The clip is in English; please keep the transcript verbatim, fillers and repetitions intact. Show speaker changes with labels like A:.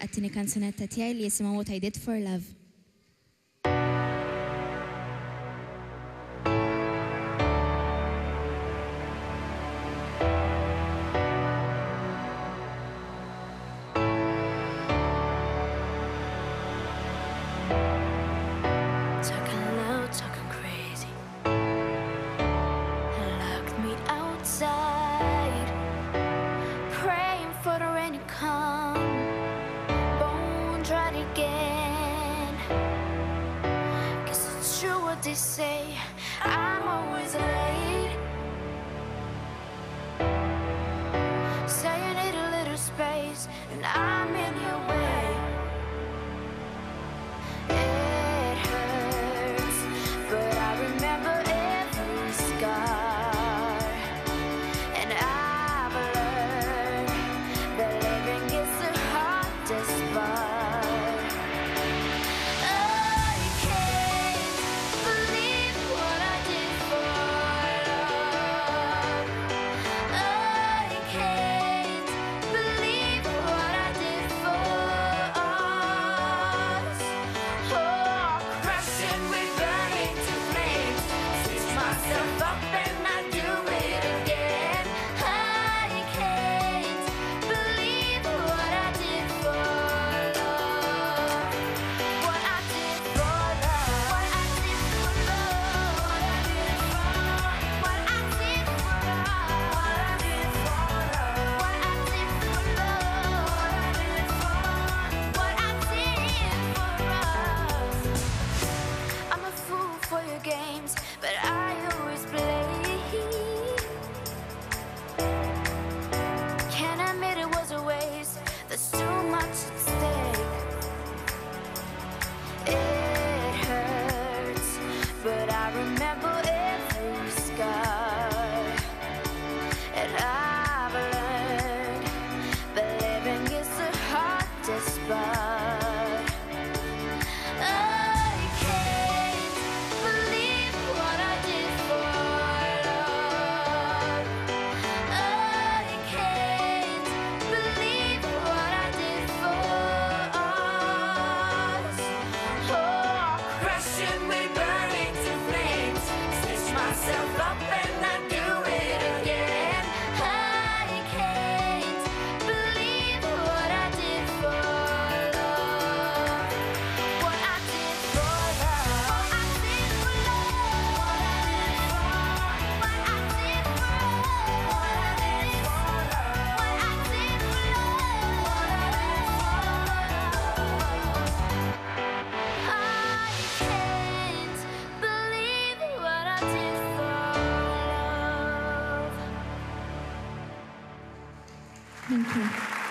A: għattini kanzunetta tijaj li jisima What I Did for Love.
B: They say I'm always late. Say you need a little space, and I'm in your way. It hurts, but I remember every scar, and I've learned that living is the hardest part. Games, but I always play. Can't admit it was a waste. There's too much at stake. It hurts, but I remember every scar, and I've learned that living is the hardest part.
A: Thank you.